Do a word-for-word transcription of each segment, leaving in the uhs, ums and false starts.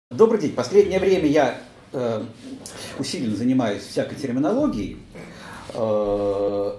Добрый день. Последнее время я э, усиленно занимаюсь всякой терминологией. Э,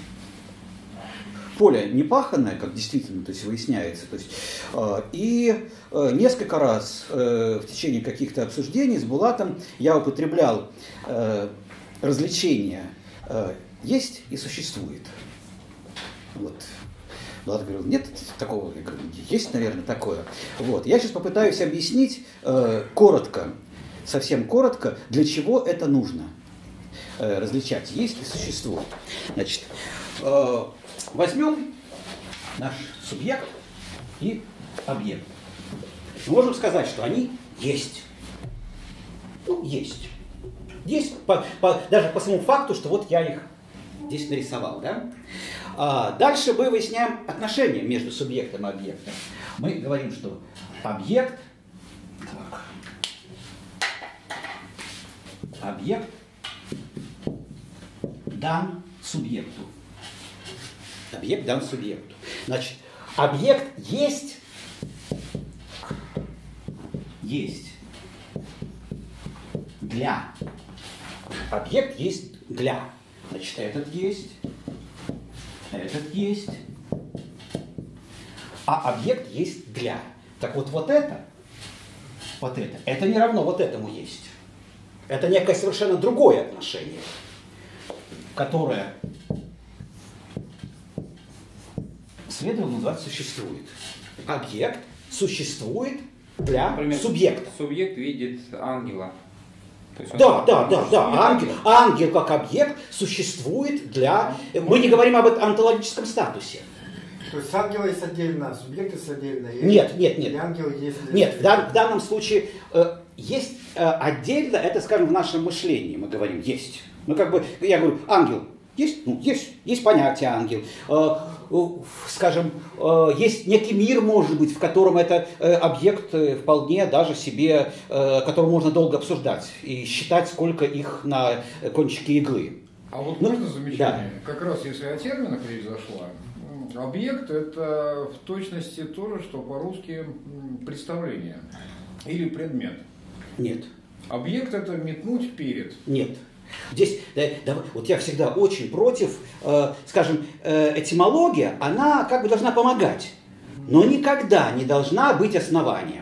поле не паханное, как действительно, то есть выясняется. То есть, э, и э, несколько раз э, в течение каких-то обсуждений с Булатом я употреблял э, развлечение э, «есть» и «существует». Вот. Влад говорил, нет такого, я говорю, есть, наверное, такое. Вот. Я сейчас попытаюсь объяснить э, коротко, совсем коротко, для чего это нужно. Э, различать есть и существует. Значит, э, возьмем наш субъект и объект. Мы можем сказать, что они есть. Ну, есть. Есть по, по, даже по самому факту, что вот я их здесь нарисовал, да? А дальше мы выясняем отношения между субъектом и объектом. Мы говорим, что объект, так, объект дан субъекту. Объект дан субъекту. Значит, объект есть, есть для. Объект есть для. Значит, этот есть. Этот есть, а объект есть для. Так вот, вот это, вот это, это не равно вот этому есть. Это некое совершенно другое отношение, которое следовало называть существует. Объект существует для Например, субъекта. Субъект видит ангела. Да, да, да, да. Ангел, ангел как объект существует для... Мы не говорим об онтологическом статусе. То есть ангел есть отдельно, субъект есть отдельно. И нет, нет, нет. И ангел есть отдельно. Нет, в, дан, в данном случае э, есть э, отдельно, это, скажем, в нашем мышлении мы говорим есть. Ну, как бы, я говорю, ангел есть, ну, есть, есть понятие ангел. Э, скажем, есть некий мир, может быть, в котором это объект вполне даже себе, который можно долго обсуждать и считать, сколько их на кончике иглы. А вот ну, можно замечание? Да. Как раз если о терминах речь зашла, объект это в точности то же, что по-русски представление или предмет. Нет. Объект это метнуть перед. Нет. Здесь, да, да, вот я всегда очень против, э, скажем, э, этимология, она как бы должна помогать, но никогда не должна быть основанием.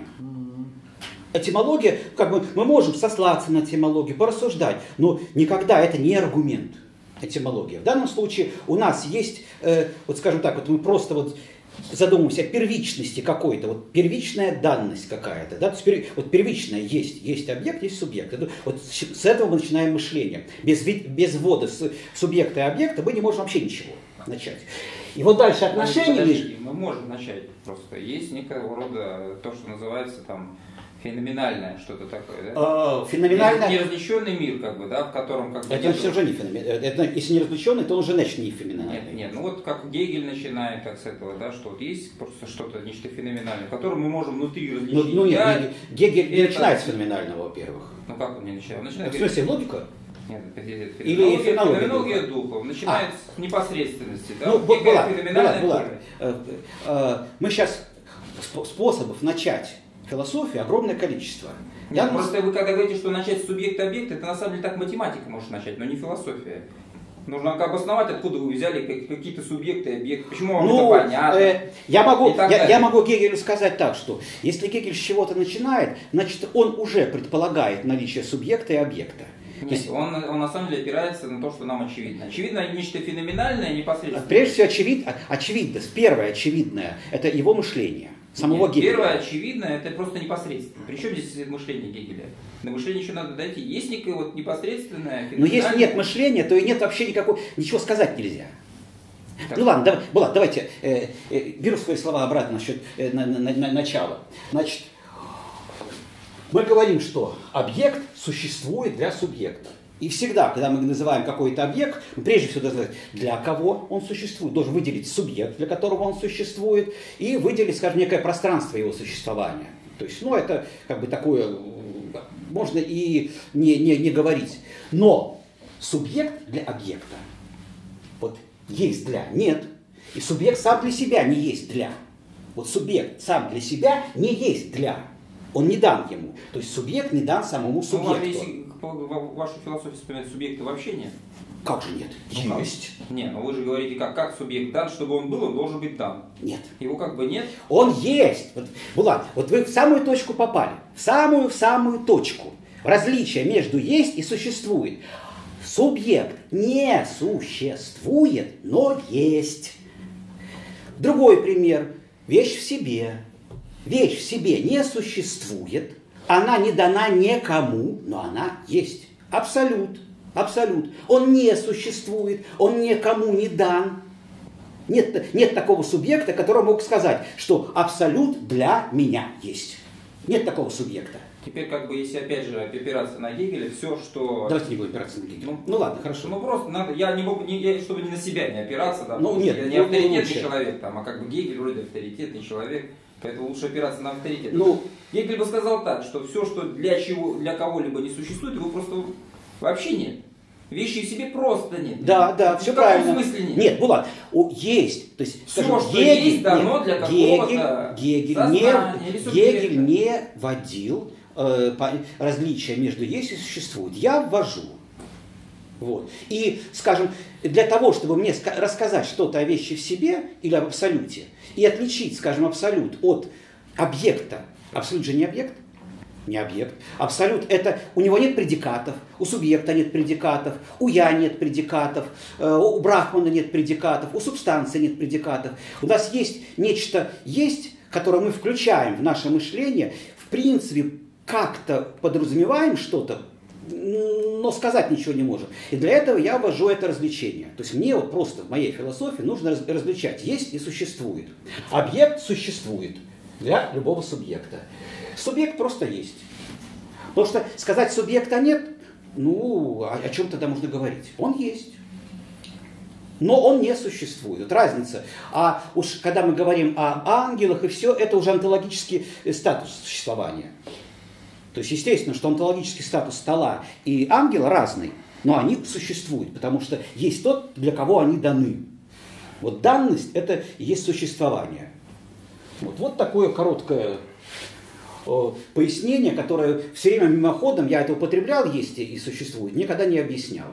Этимология, как бы мы можем сослаться на этимологию, порассуждать, но никогда это не аргумент. Этимология. В данном случае у нас есть, э, вот скажем так, вот мы просто вот задумываемся о первичности какой-то, вот первичная данность какая-то, да, то есть, вот первичная есть, есть объект, есть субъект. Это, вот с этого мы начинаем мышление. Без, без ввода субъекта и объекта мы не можем вообще ничего начать. И вот дальше отношения... Подожди, мы можем начать просто. Есть некого рода то, что называется там феноменальное что-то такое, да? А, феноменальное... Неразличенный мир, как бы, да, в котором как бы... Это нету... уже не феноменальное. Если не различенный, то он уже значит не феноменальный. Нет, нет, ну вот как Гегель начинает так с этого, да, что вот есть просто что-то, нечто феноменальное, которое мы можем внутри различить. Ну, ну нет, Я... Гегель не это... начинает с феноменального, во-первых. Ну как он не начинает? Он начинает... В смысле, логика? Нет, это, это, Или феноменология, феноменология духа. Начинает а. с непосредственности, да? Ну, вот была, феноменальная была, была. Мы сейчас способов начать философию огромное количество. Нет, да, просто вы когда говорите, что начать с субъекта-объекта, это на самом деле так математика может начать, но не философия. Нужно обосновать, откуда вы взяли какие-то субъекты и объекты, почему вам ну, это понятно. Э, я, могу, я, я могу Гегелю сказать так, что если Гегель с чего-то начинает, значит он уже предполагает наличие субъекта и объекта. Нет, есть, он, он на самом деле опирается на то, что нам очевидно. Очевидно нечто феноменальное, непосредственно. Прежде всего, очевид, очевидно, первое очевидное, это его мышление. Самого Нет, Гегеля. Первое очевидное, это просто непосредственно. Причем здесь мышление Гегеля? На мышление еще надо дойти. Есть некое вот непосредственное, но если нет мышления, то и нет вообще никакого, ничего сказать нельзя. Так. Ну ладно, давай, Булат, давайте, э, э, беру свои слова обратно насчет э, на, на, на, начала. Значит, мы говорим, что объект существует для субъекта. И всегда, когда мы называем какой-то объект, мы прежде всего должны сказать, для кого он существует. Должен выделить субъект, для которого он существует, и выделить, скажем, некое пространство его существования. То есть, ну, это как бы такое, можно и не, не, не говорить. Но субъект для объекта, вот есть для, нет. И субъект сам для себя не есть для. Вот субъект сам для себя не есть для. Он не дан ему. То есть субъект не дан самому субъекту. Ну, если в вашу философию вспоминать, субъекта вообще нет? Как же нет? Ну, есть. Как? Не, ну вы же говорите, как, как субъект дан, чтобы он был, он должен быть дан. Нет. Его как бы нет? Он есть. Вот, Булат, вот вы в самую точку попали. В самую, в самую точку. Различие между есть и существует. Субъект не существует, но есть. Другой пример. Вещь в себе. Вещь в себе не существует. Она не дана никому, но она есть. Абсолют. Абсолют. Он не существует, он никому не дан. Нет, нет такого субъекта, который мог сказать, что абсолют для меня есть. Нет такого субъекта. Теперь, как бы, если опять же опираться на Гегеля, все, что... Давайте не будем опираться на Гегеля. Ну, ну ладно, хорошо. Ну просто надо, я не могу, не, я, чтобы не на себя не опираться, да, ну, нет, я не ну, авторитетный лучше. человек, там, а как бы Гегель вроде авторитетный человек, поэтому лучше опираться на авторитет. Ну, Гегель бы сказал так, что все, что для чего, для кого-либо не существует, его просто вообще нет. Вещи в себе просто нет. Да, да, все правильно. В смысле нет? Нет, Булат, о, есть. То есть, все, скажем, что Гегель, есть, дано нет, для какого-то Гегель, сознания не, или субъекта. Гегель не вводил э, по, различия между есть и существует. Я ввожу. Вот. И, скажем, для того, чтобы мне рассказать что-то о вещи в себе или об абсолюте, и отличить, скажем, абсолют от объекта, абсолют же не объект, не объект. Абсолют это, у него нет предикатов, у субъекта нет предикатов, у я нет предикатов, у Брахмана нет предикатов, у субстанции нет предикатов. У нас есть нечто есть, которое мы включаем в наше мышление, в принципе, как-то подразумеваем что-то, но сказать ничего не можем. И для этого я ввожу это развлечение. То есть мне вот просто в моей философии нужно различать есть и существует. Объект существует для любого субъекта. Субъект просто есть. Потому что сказать субъекта нет, ну, о, о чем тогда можно говорить? Он есть. Но он не существует. Вот разница. А уж когда мы говорим о ангелах и все, это уже онтологический статус существования. То есть, естественно, что онтологический статус стола и ангела разный, но они существуют, потому что есть тот, для кого они даны. Вот данность – это и есть существование. Вот, вот такое короткое пояснение, которое все время мимоходом, я это употреблял, есть и существует, никогда не объяснял.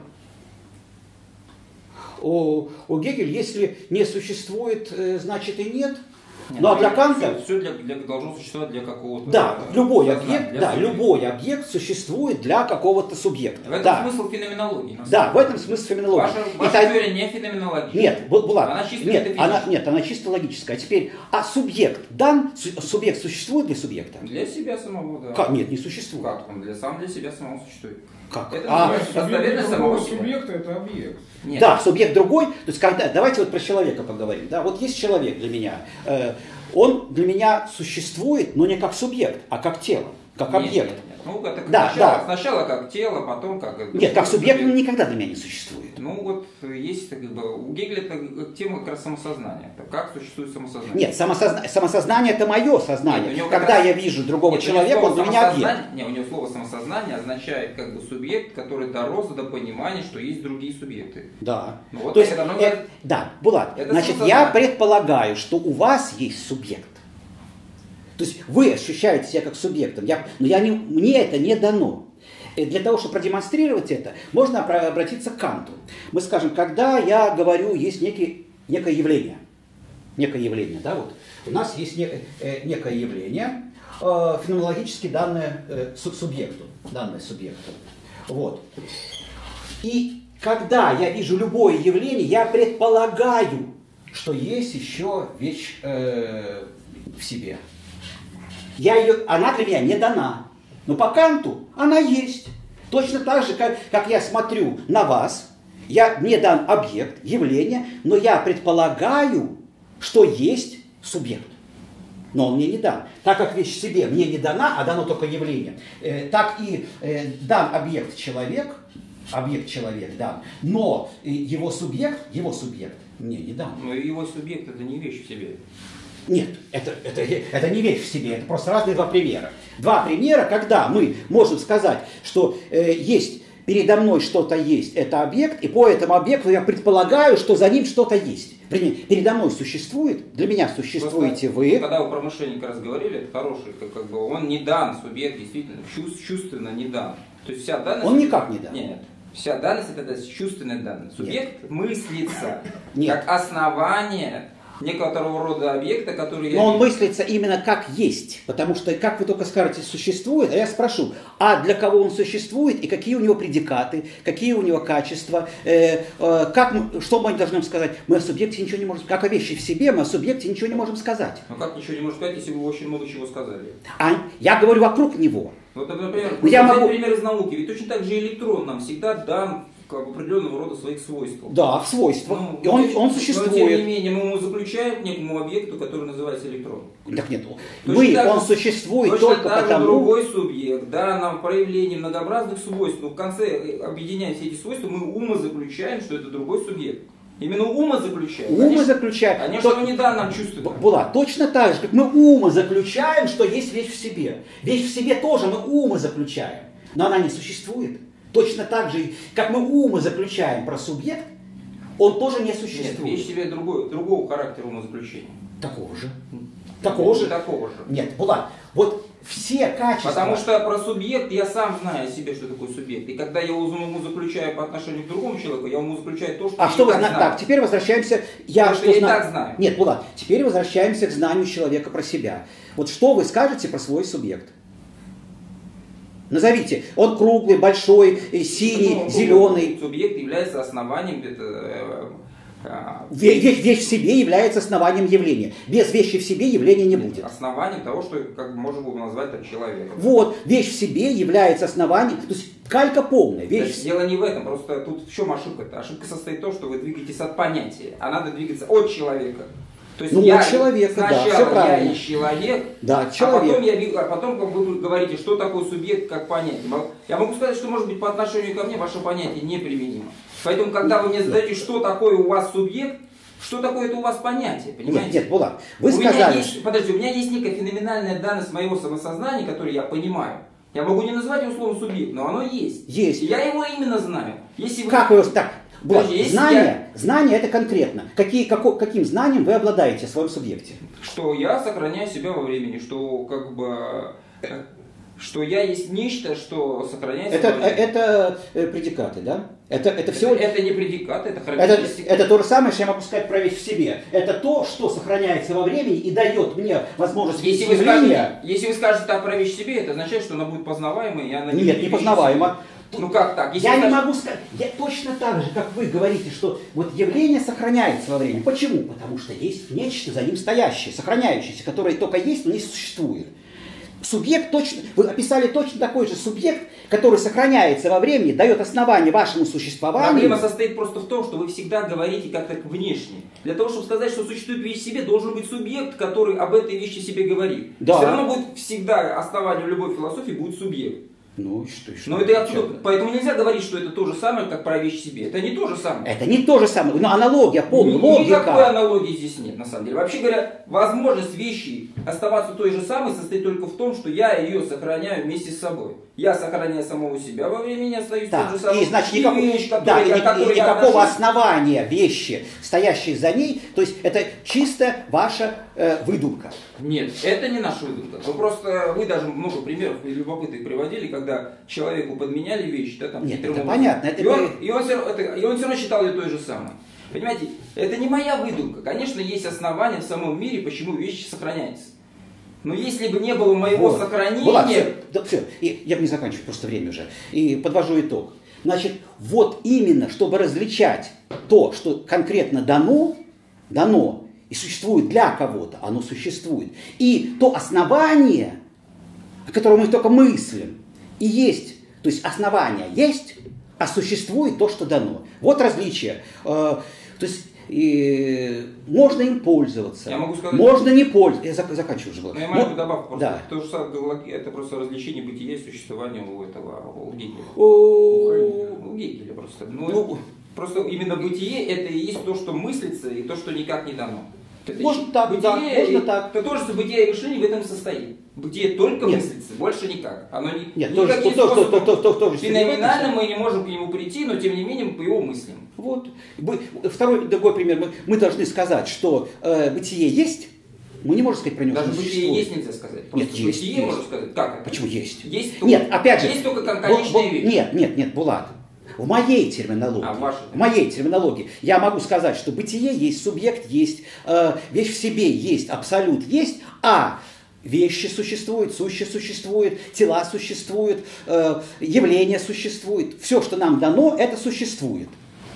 У, у Гегеля, если не существует, значит и нет. Нет, ну а для Канта... Все, все для, для, должно существовать для какого-то... Да, любой сознания, объект, да, любой объект существует для какого-то субъекта. В этом да. смысл феноменологии. Да, в этом смысл феноменологии. Ваша, ваша та... теория не феноменология. Нет, была. Она чисто нет, она, нет, она чисто логическая. А теперь, а субъект дан, субъект существует для субъекта? Для себя самого, да. Как? Нет, не существует. Как он для, сам для себя самого существует? Как? Это а, достоверность самого себя. Субъекта это объект. Нет. Да, субъект другой. То есть, когда, давайте вот про человека поговорим. Да, вот есть человек для меня. Э, он для меня существует, но не как субъект, а как тело, как нет, объект. Нет, нет. Ну, это да, сначала, да. сначала как тело, потом как... Нет, как субъект он никогда для меня не существует. Ну вот есть, как бы, у Гегеля это тема как раз самосознания. Как существует самосознание? Нет, самосозна... самосознание это мое сознание. Нет, когда раз... я вижу другого нет, человека, он для меня объект. Нет, у него слово самосознание означает как бы субъект, который дорос до понимания, что есть другие субъекты. Да. Ну, вот то есть, это, э, да, Булат, значит, я предполагаю, что у вас есть субъект. То есть вы ощущаете себя как субъектом, я, но я не, мне это не дано. И для того, чтобы продемонстрировать это, можно обратиться к Канту. Мы скажем, когда я говорю, есть некий, некое явление. Некое явление, да, вот. У нас есть некое, э, некое явление, э, феноменологически данное э, субъекту, данное субъекту. Вот. И когда я вижу любое явление, я предполагаю, что есть еще вещь э, в себе. Я ее, она для меня не дана. Но по Канту она есть. Точно так же, как, как я смотрю на вас, я, мне дан объект, явление, но я предполагаю, что есть субъект. Но он мне не дан. Так как вещь в себе мне не дана, а дано только явление, э, так и э, дан объект человек, объект человек дан, но э, его субъект, его субъект мне не дан. Но его субъект это не вещь в себе. Нет, это, это, это не вещь в себе, это просто разные два примера. Два примера, когда мы можем сказать, что э, есть передо мной что-то есть, это объект, и по этому объекту я предполагаю, что за ним что-то есть. Передо мной существует, для меня существуете Просто, вы. Когда вы про мошенника разговаривали, это хороший, как, как бы он не дан, субъект действительно чувств, чувственно не дан. То есть вся данность... Он никак не дан. Нет. Вся данность это чувственная данность. Субъект Нет. мыслится Нет. как основание некоторого рода объекта, который... Но он мыслится именно как есть, потому что, как вы только скажете, существует, а я спрошу, а для кого он существует и какие у него предикаты, какие у него качества, э, э, как мы, что мы должны сказать? Мы о субъекте ничего не можем сказать. Как о вещи в себе, мы о субъекте ничего не можем сказать. Ну как ничего не можем сказать, если вы очень много чего сказали? А я говорю вокруг него. Вот, например, я могу... пример из науки, ведь точно так же электрон нам всегда дан как определенного рода своих свойств. Да, в свойствах. Ну, и он, но, он существует. Но тем не менее мы ему заключаем к некому объекту, который называется электрон. Так нет, точно мы, так, он существует точно только так потому... другой субъект, да, нам проявление многообразных свойств, но в конце, объединяя все эти свойства, мы ума заключаем, что это другой субъект. Именно ума заключаем. Ума конечно, заключаем. Конечно, то... он не дан нам чувственно. Была точно так же, как мы ума заключаем, что есть вещь в себе. Вещь в себе тоже мы ума заключаем, но она не существует. Точно так же, как мы ума заключаем про субъект, он тоже не существует. Нет, вещь в себе другой, другого характера умозаключения. Такого же. Такого же. Такого же. Нет, Булат, вот все качества... Потому что про субъект я сам знаю о себе, что такое субъект. И когда я уму заключаю по отношению к другому человеку, я уму заключаю то, что а я что и вы так знаете? знаю. Так, теперь возвращаемся... Я, Потому что что я знаю. и так знаю. Нет, Булат, теперь возвращаемся к знанию человека про себя. Вот что вы скажете про свой субъект? Назовите. Он круглый, большой, синий, ну, зеленый. Субъект является основанием это, Вещь, вещь в себе является основанием явления. Без вещи в себе явления не будет. Основанием того, что как можно было назвать так человеком. Вот, вещь в себе является основанием, то есть калька полная. Вещь в... Дело не в этом, просто тут в чем ошибка-то? Ошибка состоит в том, что вы двигаетесь от понятия, а надо двигаться от человека. То есть ну, я, от человека, сначала да, все правильно. Я есть человек, да, человек. А, потом я, а потом как вы говорите, что такое субъект как понятие. Я могу сказать, что может быть по отношению ко мне ваше понятие неприменимо. Поэтому, когда вы мне задаете, что такое у вас субъект, что такое это у вас понятие, понимаете? Нет, нет, Булат, вы у сказали... Меня есть, подожди, у меня есть некая феноменальная данность моего самосознания, которую я понимаю. Я могу не назвать его словом субъект, но оно есть. Есть. И я его именно знаю. Если вы... Как вы... Так, Булат, подожди, знание, я... знание это конкретно. Какие, како, каким знанием вы обладаете в своем субъекте? Что я сохраняю себя во времени, что как бы... Что я есть нечто, что сохраняется. Это, это э, предикаты, да? Это, это, всего... это, это не предикаты, это Это, характеристика. это то же самое, что я могу сказать про вещь в себе. Это то, что сохраняется во времени и дает мне возможность если видеть вы явление. Скажете, если вы скажете так про вещь в себе, это означает, что она будет познаваемой, и она не Нет, не познаваема. Ну как так? Если я не скажете... могу сказать, я точно так же, как вы говорите, что вот явление сохраняется во времени. Почему? Потому что есть нечто за ним стоящее, сохраняющееся, которое только есть, но не существует. Субъект точно, вы описали точно такой же субъект, который сохраняется во времени, дает основание вашему существованию. Проблема состоит просто в том, что вы всегда говорите как-то внешне. Для того, чтобы сказать, что существует вещь в себе, должен быть субъект, который об этой вещи себе говорит. Да. Все равно будет всегда основанием любой философии будет субъект. Ну и что, и что? Но это отсюда, поэтому нельзя говорить, что это то же самое, как про вещь в себе. Это не то же самое. Это не то же самое, но аналогия полная, логика. Никакой аналогии здесь нет, на самом деле. Вообще говоря, возможность вещи оставаться той же самой состоит только в том, что я ее сохраняю вместе с собой. Я сохраняю самого себя во времени, остаюсь да. тем же самым. И, значит, и никак... вещь, да, и, я, и, и никакого отношусь... основания вещи, стоящей за ней, то есть это чисто ваша э, выдумка. Нет, это не наша выдумка. Вы просто, вы даже много примеров любопытных приводили, когда человеку подменяли вещи, да, там. Нет, это образом. понятно. Это... И, он, и, он все, это, и он все равно считал ее той же самой. Понимаете, это не моя выдумка. Конечно, есть основания в самом мире, почему вещи сохраняются. Но если бы не было моего вот. сохранения... Была, все, да, все. И я не заканчиваю, просто время уже. И подвожу итог. Значит, вот именно, чтобы различать то, что конкретно дано, дано и существует для кого-то, оно существует. И то основание, о котором мы только мыслим, и есть, то есть основание есть, а существует то, что дано. Вот различие. То есть и можно им пользоваться, я могу сказать, можно не пользоваться. Я зак- заканчиваю уже. Но я маленькую добавку просто. Да. То, что это просто развлечение бытия и существования у этого, у Гегеля. О... У Гегеля просто. Ну, ну, просто именно бытие это и есть то, что мыслится, и то, что никак не дано. Это Можно так, бытие, да, можно и, так. То тождество бытия и мышления в этом состоит. Бытие только Нет. мыслится, больше никак. Оно не, Нет, тоже, никаким то, то, то, способом то, то, то, то, феноменально мы не можем к нему прийти, но тем не менее мы его мыслим. Вот. Мы- Второй, другой пример. Мы, мы должны сказать, что э, бытие есть, мы не можем сказать про него, Даже что бытие существует. есть нельзя сказать. Просто Нет, есть, бытие есть. можно сказать. Как это? Почему есть? Есть только, Нет, опять же, есть только кон- Бу- конечные бу- вещи. Нет, нет, нет, Булат. В моей терминологии, А в вашей? в моей терминологии я могу сказать, что бытие есть, субъект есть, э, вещь в себе есть, абсолют есть, а вещи существуют, сущее существует, тела существуют, э, явления существуют. Все, что нам дано, это существует.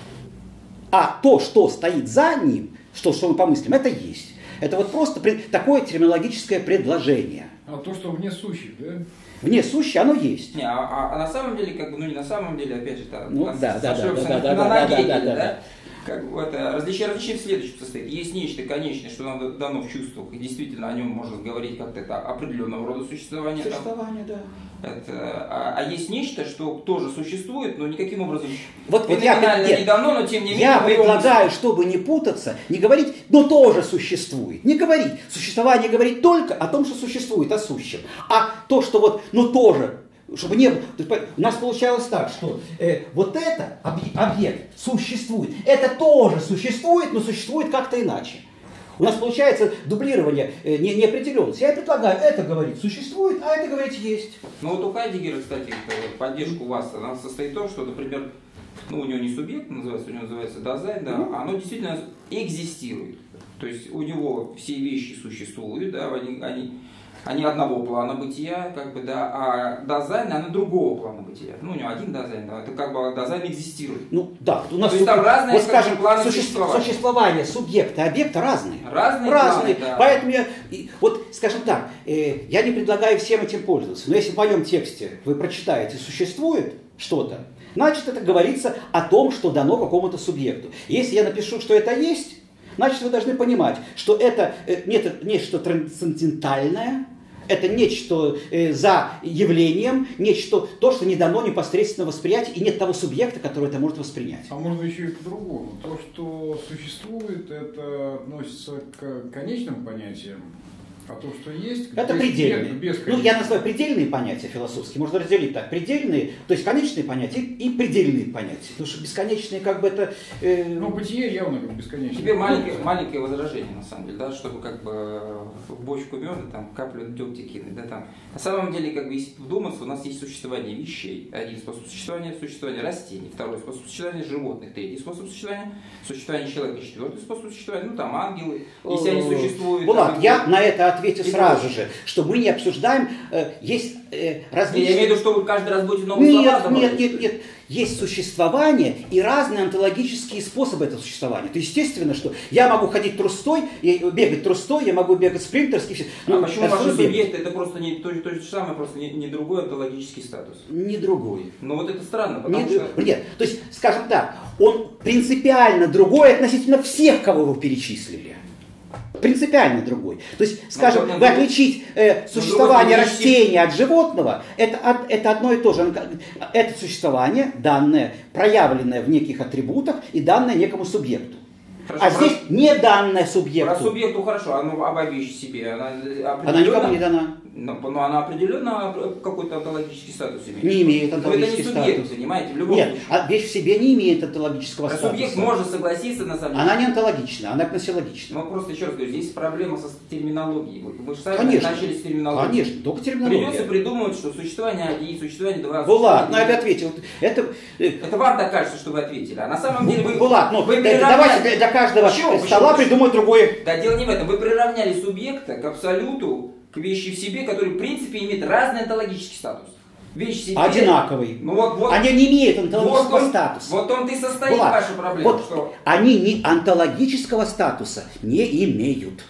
А то, что стоит за ним, что, что мы помыслим, это есть. Это вот просто пред- такое терминологическое предложение. А то, что вне сущих, да? Вне сущее оно есть. Не, а, а- а на самом деле, как бы, ну не на самом деле, опять же, да, Ну, у нас да, да, сошлемся да, да, на, да, на да, ноге, да, да, да, да. Как бы это различие, различие в следующем состоит. Есть нечто конечное, что нам дано в чувствах, и действительно о нем можно говорить как-то это определенного рода существование. там. Существование, да. Это, а, а есть нечто, что тоже существует, но никаким образом Вот, вот я, феноменально нет, не дано, но тем не менее. я мы его предлагаю, чтобы не путаться, не говорить, но тоже существует. Не говорить. Существование говорит только о том, что существует, о сущем. А то, что вот, ну тоже, чтобы не было. То есть, у нас получалось так, что э, вот это объ- объект существует. Это тоже существует, но существует как-то иначе. У нас получается дублирование э, не, неопределенности. Я предлагаю это говорить существует, а это говорить есть. Ну вот у Хайдеггера, кстати, это поддержка у вас, она состоит в том, что, например, ну у него не субъект называется, у него называется Дазайн, да, Ну. оно действительно экзистирует. То есть у него все вещи существуют, да, они, они, они одного плана бытия, как бы, да, а Дазайн, она другого плана бытия. Ну у него один Дазайн, да, это как бы Дазайн экзистирует. Ну да, у нас То есть там разные, вот скажем, скажем, планы суще- существования. существование субъекта и объекта разные. Разные разные. планы, да. Поэтому я, и, вот скажем так, э, я не предлагаю всем этим пользоваться, но если в моем тексте вы прочитаете «существует что-то», значит это говорится о том, что дано какому-то субъекту. Если я напишу, что это есть, значит вы должны понимать, что это э, нет- нечто трансцендентальное, это нечто э, за явлением, нечто то, что не дано непосредственно восприятию, и нет того субъекта, который это может воспринять. А можно еще и по-другому. То, что существует, это относится к конечным понятиям, а то, что есть, Это без- предельные. без Ну, конечных. я называю предельные понятия философские. Можно разделить так. Предельные, то есть конечные понятия и предельные понятия. Потому что бесконечные как бы это... э, Ну, бытие явно как бесконечно. Теперь маленькое, маленькое возражение, на самом деле, да, чтобы как бы в бочку меда там каплю дегтя кинуть, да, там. На самом деле, как бы, если вдуматься, у нас есть существование вещей. Один способ существования – существование растений, второй способ существования – животных, третий способ существования – существование человека, четвертый способ существования, ну, там, ангелы, если они существуют. Булат, там, я на это отвечу и сразу прочее. же, что мы не обсуждаем, э, есть э, различные... Я имею в виду, что вы каждый раз будете новые слова Нет, добавлять. нет, нет, нет. Есть существование и разные онтологические способы этого существования. То естественно, что я могу ходить трустой, и бегать трустой, я могу бегать спринтерски. А почему это ваши субъект. субъекты это просто не то, то же самое, просто не, не другой онтологический статус? Не другой. Ну вот это странно, потому Не что... дру- Нет, то есть, скажем так, он принципиально другой относительно всех, кого вы перечислили. Принципиально другой. То есть, скажем, но- вы отличить э, существование другой стороны, растения от животного, это, од- это одно и то же. Это существование, данное, проявленное в неких атрибутах и данное некому субъекту. Хорошо, А про- здесь не данное Про субъекту. субъекту хорошо, а ну об вещи себе. Она, Она никому не дана. Но, но она определенно какой-то онтологический статус имеет. Не имеет Но онтологический это не субъект, статус. понимаете, в любом Нет, случае. а вещь в себе не имеет онтологического Про статуса. субъект можно согласиться на самом деле. Она не онтологична, она гносеологична. Но просто еще раз говорю, здесь проблема со терминологией. Мы мы же сами Конечно. начали с терминологии. Конечно, только терминология. Придется придумывать, что существование один, существование два. Булат, ну существование я три. ответил. Это, э, Это вам так кажется, что вы ответили. А на самом деле вы... Булат, ну вы э, приравняли- давайте для, для каждого Почему? стола Почему? придумать другое. Да, дело не в этом. Вы приравняли субъекта к абсолюту, к вещи в себе, который в принципе имеет разный онтологический статус. Вещь в себе... Одинаковый. Ну вот, вот, Они не имеют вот, онтологического он, статуса. вот он-то и состоит Булат, ваша проблема. вот Что... они не онтологического статуса не имеют.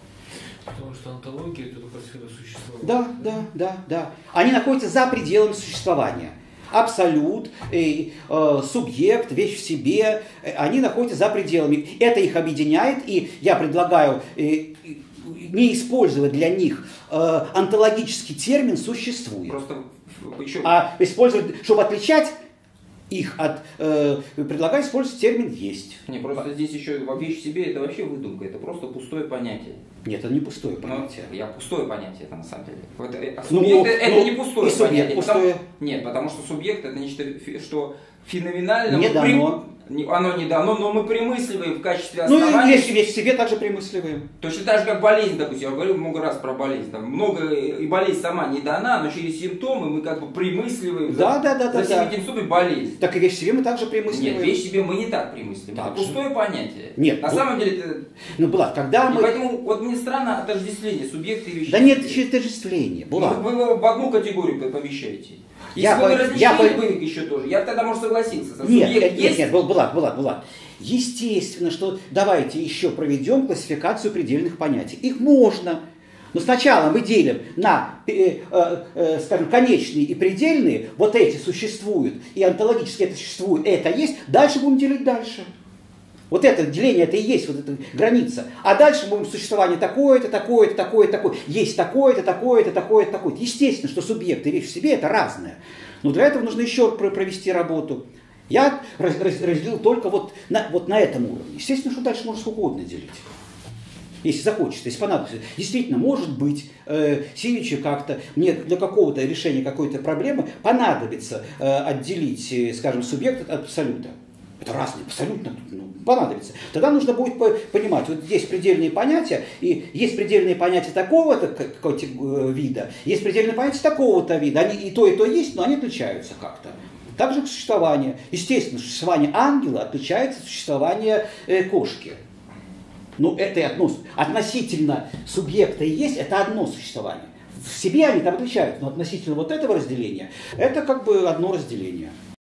Потому что антология это только всегда существование. Да, да, да, да. Они находятся за пределами существования. Абсолют, э, э, субъект, вещь в себе, э, они находятся за пределами. Это их объединяет, и я предлагаю э, не использовать для них э, онтологический термин «существует», Просто еще... а использовать, чтобы отличать их от... Э, предлагаю использовать термин «есть». Не, просто здесь еще вещь в себе, это вообще выдумка, это просто пустое понятие. Нет, это не пустое Но понятие. я пустое понятие это на самом деле. Вот, а Ну, субъект ну, это ну, не пустое и субъект понятие. пустое. Потому, нет, потому что субъект это нечто, фи- что феноменально... Не мы дано. не- оно не дано, но мы примысливаем в качестве Ну, и основания. вещь, вещь в себе также примысливаем. Точно так же, как болезнь, допустим, я говорю много раз про болезнь. Там много, и болезнь сама не дана, но через симптомы мы как бы примысливаем Да, за, да, да, за да, всеми да. этими симптомами болезнь. Так и вещь в себе мы также примысливаем. Нет, вещь себе мы не так примыслим. Так Это же. пустое понятие. Нет, На вот- самом деле это... Ну, Булат, когда И мы... поэтому вот мне странно отождествление субъекта и вещи. Да нет еще отождествления, Булат. Вы его в одну категорию помещаете. Если Я бы по- вы я различили по- бы их еще тоже, я тогда, может, согласился. Со Нет, субъект нет, есть, нет, нет, Булат, Булат, Булат. Естественно, что давайте еще проведем классификацию предельных понятий. Их можно. Но сначала мы делим на, э, э, э, скажем, конечные и предельные. Вот эти существуют, и онтологически это существует, это есть. Дальше будем делить дальше. Вот это деление, это и есть вот эта граница. А дальше будем существование такое-то, такое-то, такое-то, такое. Есть такое-то, такое-то, такое-то, такое-то. Естественно, что субъект и вещь в себе это разное. Но для этого нужно еще провести работу. Я раз- раз- разделил только вот на, вот на этом уровне. Естественно, что дальше можно сколько угодно делить. Если захочется, если понадобится. Действительно, может быть, э, сидячи как-то, мне для какого-то решения какой-то проблемы понадобится э, отделить, э, скажем, субъект от абсолюта. Это разные, абсолютно ну, понадобится. Тогда нужно будет по- понимать, вот есть предельные понятия, и есть предельные понятия такого-то как- какого-то э, вида, есть предельные понятия такого-то вида. Они и то, и то есть, но они отличаются как-то. Также существование. Естественно, существование ангела отличается от существования э, кошки. Ну, это и одно, относительно субъекта и есть, это одно существование. В себе они там отличаются, но относительно вот этого разделения, это как бы одно разделение.